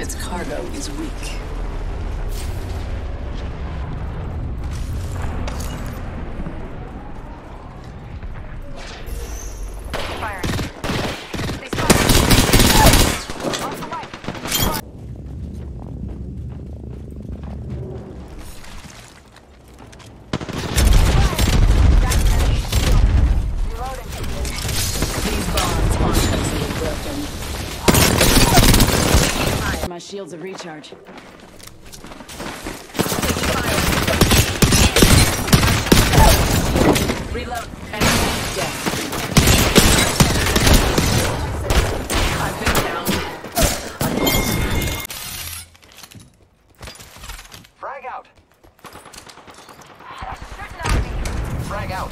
Its cargo is weak. My shields of recharge. Reload. Death. I've been down. Frag out. Frag out.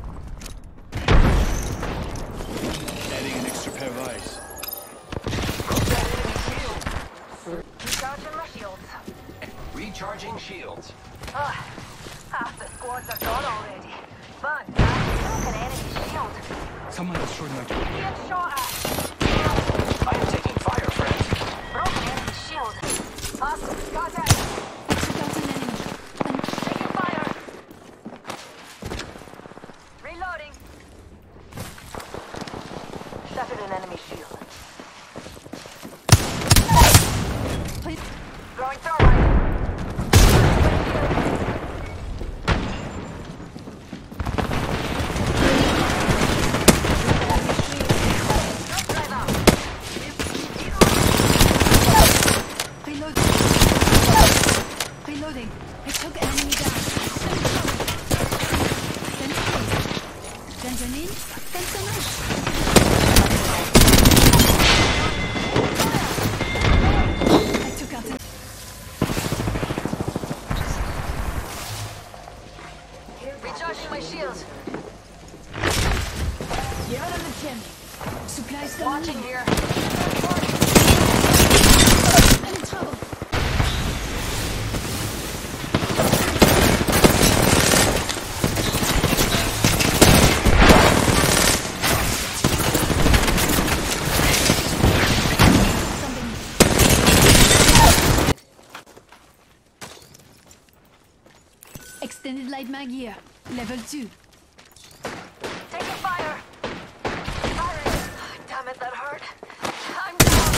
Adding an extra pair of eyes. Recharging my shields. Recharging shields. Half the squads are gone already. Fun. Broken enemy shield. Someone destroyed my door. Get shot at. I am taking fire, friends. Broken enemy shield. Hostile. Contact. Taking fire. Reloading. Shattered an enemy shield. Throwing thermite. Reloading. I took an enemy down. Benjamin, thanks so much. I took out an... Recharging my shields. Give it on the chimney. Supplies coming Watching in. here. I'm in trouble. Extended light mag here. Level 2. Taking fire. Firing. Damn it, that hurt. I'm down.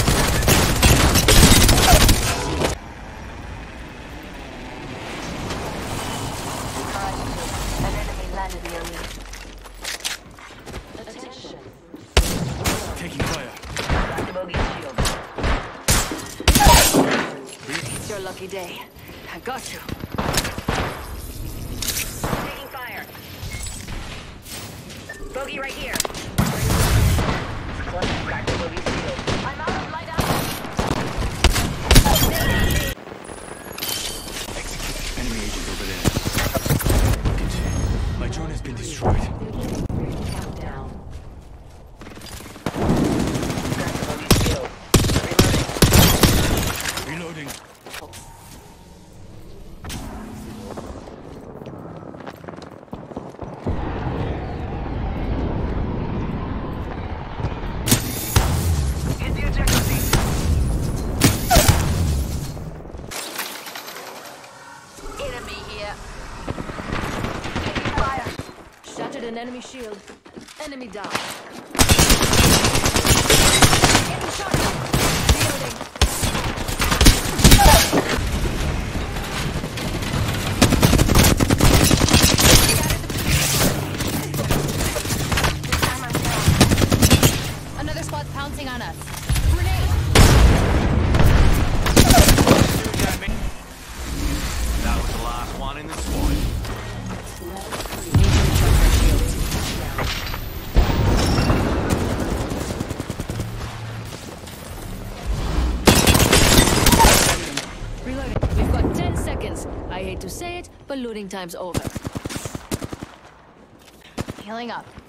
An enemy landed near me. Attention. Taking fire. It's your lucky day. I got you. Taking fire. Bogey right here. I'm out of light ammo. Execute. Enemy agent over there. My drone has been destroyed. Countdown. Reloading. Hit the ejector seat. Enemy here. Taking fire. Shattered an enemy shield. Enemy down. Getting shot. Reloading. Another squad pouncing on us. Grenade! That was the last one in the squad. Reloading. We've got 10 seconds. I hate to say it, but looting time's over. Healing up.